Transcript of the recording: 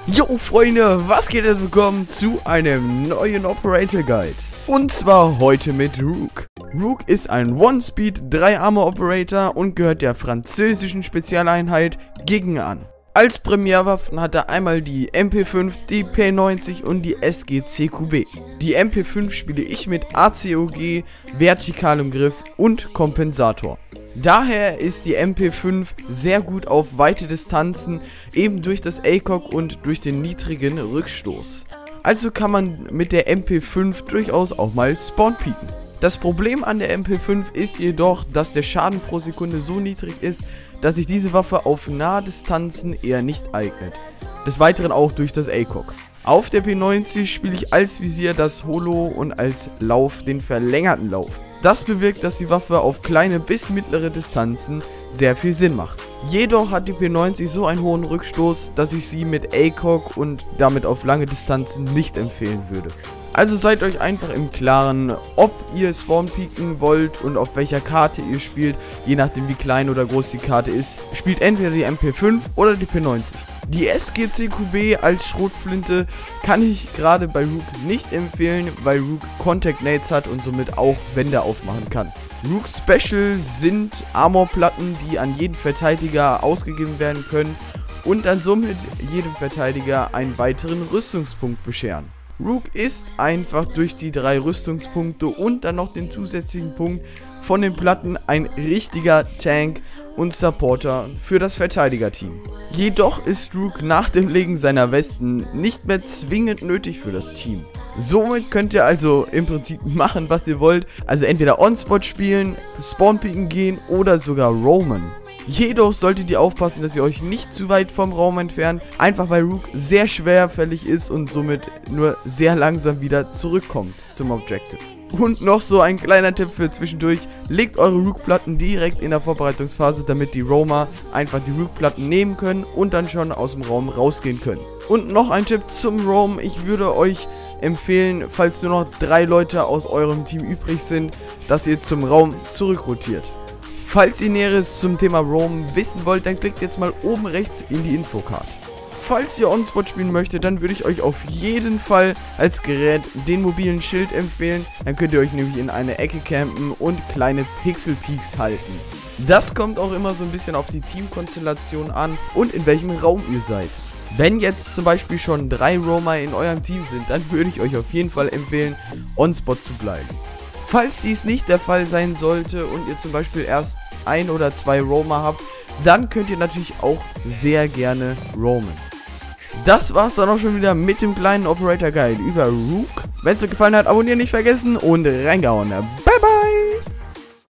Jo Freunde, was geht jetzt? Willkommen zu einem neuen Operator Guide. Und zwar heute mit Rook. Rook ist ein One-Speed 3-Armor-Operator und gehört der französischen Spezialeinheit Gegen an. Als Primärwaffen hat er einmal die MP5, die P90 und die SG-CQB. Die MP5 spiele ich mit ACOG, vertikalem Griff und Kompensator. Daher ist die MP5 sehr gut auf weite Distanzen, eben durch das ACOG und durch den niedrigen Rückstoß. Also kann man mit der MP5 durchaus auch mal Spawn peeken. Das Problem an der MP5 ist jedoch, dass der Schaden pro Sekunde so niedrig ist, dass sich diese Waffe auf Nahdistanzen eher nicht eignet. Des Weiteren auch durch das ACOG. Auf der P90 spiele ich als Visier das Holo und als Lauf den verlängerten Lauf. Das bewirkt, dass die Waffe auf kleine bis mittlere Distanzen sehr viel Sinn macht. Jedoch hat die P90 so einen hohen Rückstoß, dass ich sie mit ACOG und damit auf lange Distanzen nicht empfehlen würde. Also seid euch einfach im Klaren, ob ihr Spawn peeken wollt und auf welcher Karte ihr spielt, je nachdem wie klein oder groß die Karte ist. Spielt entweder die MP5 oder die P90. Die SG-CQB als Schrotflinte kann ich gerade bei Rook nicht empfehlen, weil Rook Contact Nades hat und somit auch Wände aufmachen kann. Rook Special sind Armorplatten, die an jeden Verteidiger ausgegeben werden können und dann somit jedem Verteidiger einen weiteren Rüstungspunkt bescheren. Rook ist einfach durch die 3 Rüstungspunkte und dann noch den zusätzlichen Punkt von den Platten ein richtiger Tank und Supporter für das Verteidigerteam. Jedoch ist Rook nach dem Legen seiner Westen nicht mehr zwingend nötig für das Team. Somit könnt ihr also im Prinzip machen, was ihr wollt, also entweder On-Spot spielen, Spawn-Picken gehen oder sogar roamen. Jedoch solltet ihr aufpassen, dass ihr euch nicht zu weit vom Raum entfernt, einfach weil Rook sehr schwerfällig ist und somit nur sehr langsam wieder zurückkommt zum Objective. Und noch so ein kleiner Tipp für zwischendurch, legt eure Rook-Platten direkt in der Vorbereitungsphase, damit die Roamer einfach die Rook-Platten nehmen können und dann schon aus dem Raum rausgehen können. Und noch ein Tipp zum Roam, ich würde euch empfehlen, falls nur noch 3 Leute aus eurem Team übrig sind, dass ihr zum Raum zurückrotiert. Falls ihr Näheres zum Thema Roam wissen wollt, dann klickt jetzt mal oben rechts in die Infocard. Falls ihr On-Spot spielen möchtet, dann würde ich euch auf jeden Fall als Gerät den mobilen Schild empfehlen. Dann könnt ihr euch nämlich in eine Ecke campen und kleine Pixel-Peaks halten. Das kommt auch immer so ein bisschen auf die Teamkonstellation an und in welchem Raum ihr seid. Wenn jetzt zum Beispiel schon 3 Roamer in eurem Team sind, dann würde ich euch auf jeden Fall empfehlen, On-Spot zu bleiben. Falls dies nicht der Fall sein sollte und ihr zum Beispiel erst 1 oder 2 Roamer habt, dann könnt ihr natürlich auch sehr gerne roamen. Das war's dann auch schon wieder mit dem kleinen Operator Guide über Rook. Wenn es euch gefallen hat, abonnieren nicht vergessen und reingehauen. Bye bye!